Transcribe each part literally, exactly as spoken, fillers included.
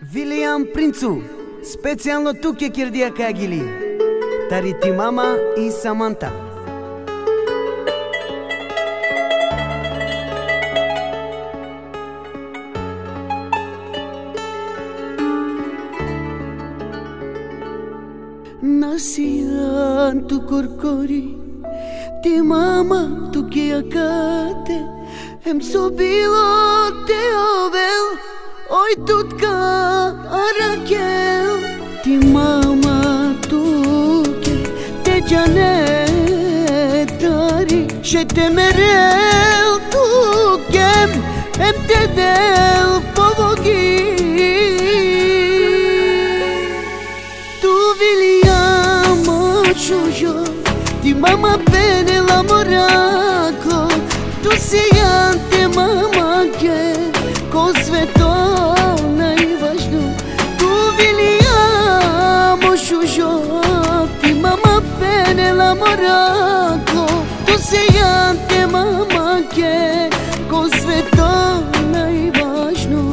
William Принцу, специјално тук е Кирдија Кагили, Тарити мама и Саманта. Nasian tu corcori, ti mama tu que acate, em subilo te ovel, oi tutka arakel, ti mama tu que te janetari, she te merel tu kem, em te del povogi. Ti mama bene la morako, tu si ante mama ke, ko sve to najvažno. Tu viliamo šužo, ti mama bene la morako, tu si ante mama ke, ko sve to najvažno.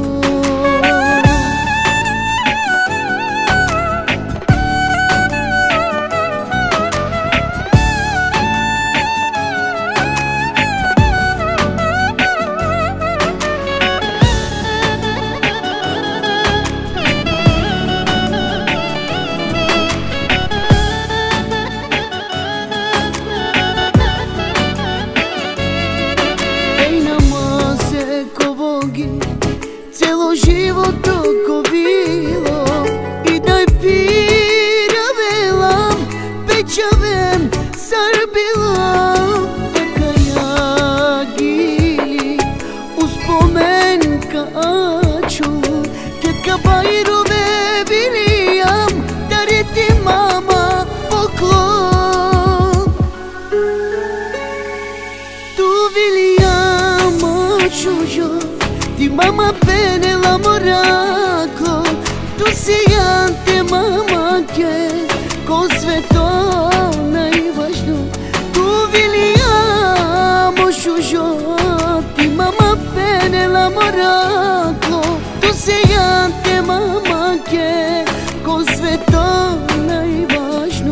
Celo život oko bilo i daj piravelam, pečavem sarbilam, taka ja gili uspomenka aču, ketka bajrove vilijam, dariti mama poklon. Tu vilijam ačužo, ti mama bene la morako, tu si ante mama ke, ko sve to najvažno. Tu viliamo šužo, ti mama bene la morako, tu si ante mama ke, ko sve to najvažno.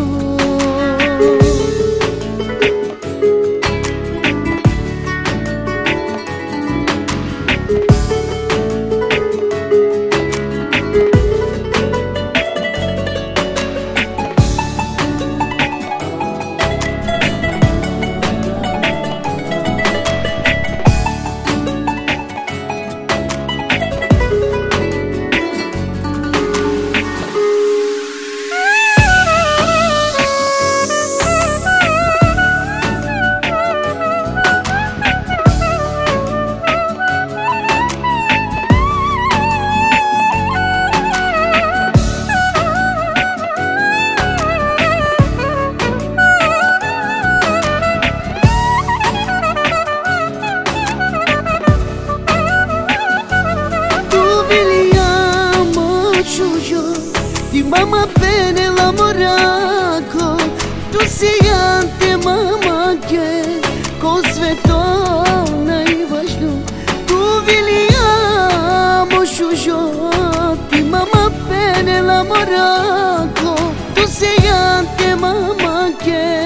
Ti mama bene la morako, tu si ante mama ke, ko sve to najvažno. Tu viliamo šužo, ti mama bene la morako, tu si ante mama ke,